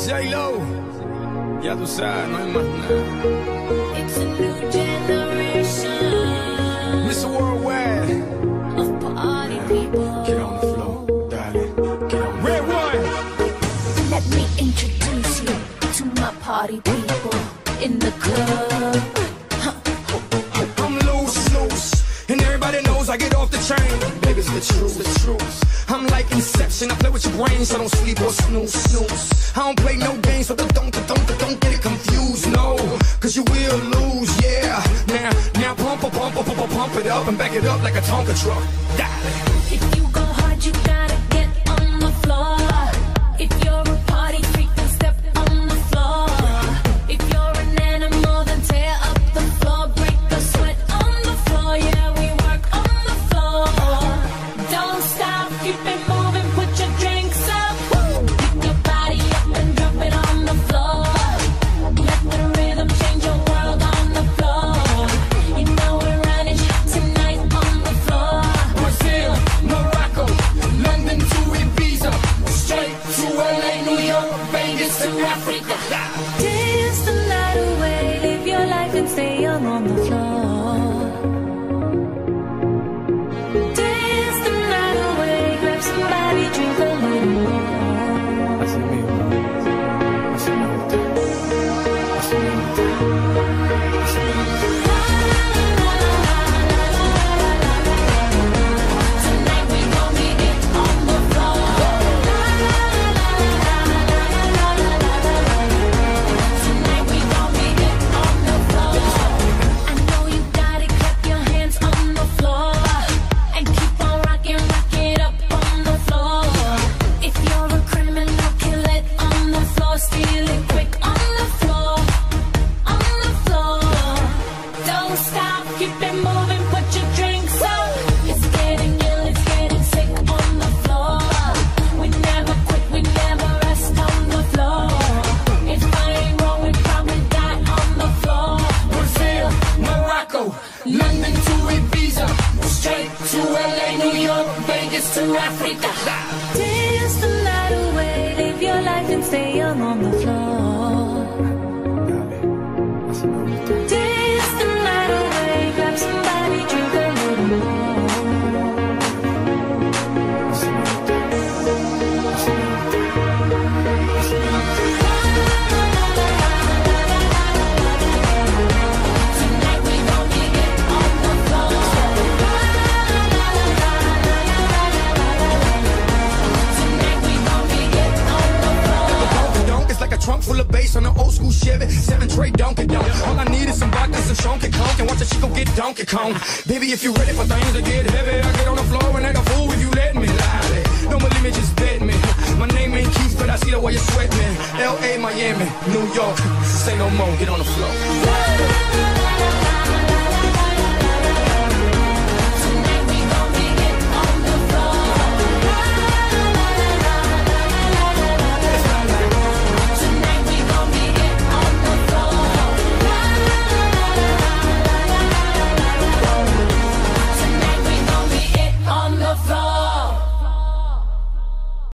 J-Lo, ya tú sabes, no hay más nada. It's a new generation. Mr. Worldwide. Of party people. Get on the floor, darling. Get on. Red one. Let me introduce you to my party people in the club. I'm loose, and everybody knows I get off the chain. Baby, it's the truth. I'm like Inception, I play with your brain, so don't sleep or snooze. I don't play no games, so don't get it confused, no. Cause you will lose, yeah. Now pump it up and back it up like a Tonka truck. If you go hard, you gotta get on the floor. If you're a party freak, then step on the floor. If you're an animal, then tear up the floor. Break the sweat on the floor, yeah, we work on the floor. Don't stop, keep it moving, put your drinks up. Pick your body up and drop it on the floor. Let the rhythm change your world on the floor. You know we're running tonight on the floor. Brazil, Morocco, London to Ibiza, straight to LA, New York, Vegas to Africa. Dance the night away, live your life and stay young on the floor. Dance the night away, grab somebody, drink a little more. Así mismo, así me gusta, así me gusta. Tonight we gon' get it on the floor. Tonight we gon' get it on the floor. I know you got it, clap your hands on the floor. And keep on rocking, rock it up on the floor. If you're a criminal, kill it on the floor. Steal it quick on the floor. On the floor. Don't stop, keep it moving, put your drinks up. It's getting ill, it's getting sick on the floor. We never quit, we never rest on the floor. If I ain't wrong, we probably die on the floor. Brazil, Morocco, London to Ibiza, straight to LA, New York, Vegas to Africa. Dance the night away, live your life and stay young on the floor. Dance the night away, grab somebody, drink a little more. Tonight we gon' get it on the floor. Tonight we gon' get it on the floor. Donk, it's like a trunk full of bass on an old school Chevy, 7 tray Donkey Donk. All I need is some vodka, some Shonky Conk, and watch the chico get Donkey Kong. Baby, if you ready for things to get heavy, I get on the floor and act a fool if you let me. Lie. Don't believe me, just bet me. My name ain't Keith, but I see the way you sweat me. L.A., Miami, New York, say no more, get on the floor.